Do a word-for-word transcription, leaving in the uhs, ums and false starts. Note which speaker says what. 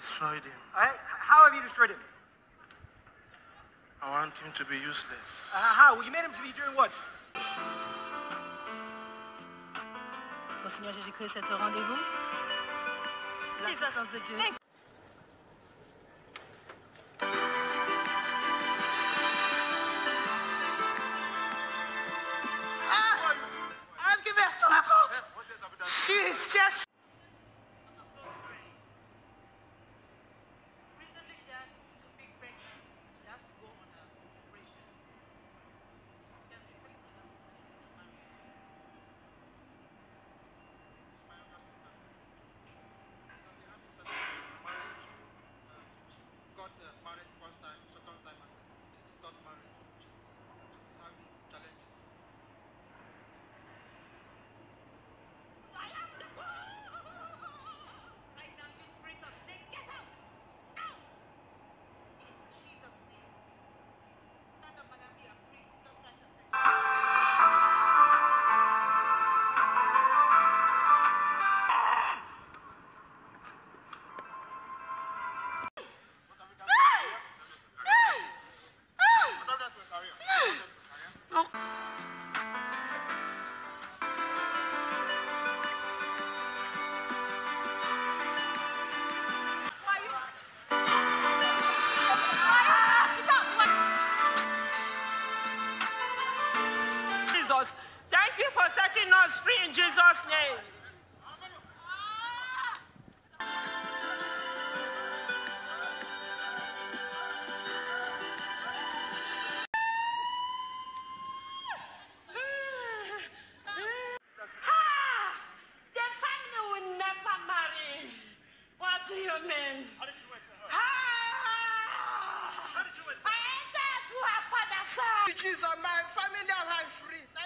Speaker 1: Destroyed him.
Speaker 2: All right? How have you destroyed him?
Speaker 1: I want him to be useless.
Speaker 2: Uh, how? Well, you made him to be doing what?
Speaker 3: Au Seigneur Jésus-Christ, c'est au rendez-vous. La puissance de Dieu.
Speaker 2: Ah! I've given her stomach out. She's just...
Speaker 3: Recently, she has two big pregnancies. She has to go on an operation. She has been facing a lot of challenges in her marriage.
Speaker 4: Got uh, married first time, second time, and she got married. She's, she's having challenges.
Speaker 3: Right now, you spirit of snake, get out! Out! In Jesus' name. Stand up, madam, you are free. Jesus Christ has set you.
Speaker 5: Jesus, thank you for setting us free in Jesus' name.
Speaker 6: The family will never marry. What do you mean?
Speaker 2: How did you enter her?
Speaker 6: Ah!
Speaker 2: How did you enter?
Speaker 6: I entered through her father's son.
Speaker 4: Jesus, my family are free.